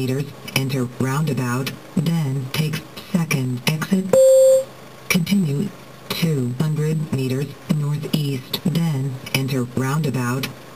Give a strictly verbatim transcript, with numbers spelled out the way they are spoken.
meters, enter roundabout, then take second exit. Continue two hundred meters northeast, then enter roundabout.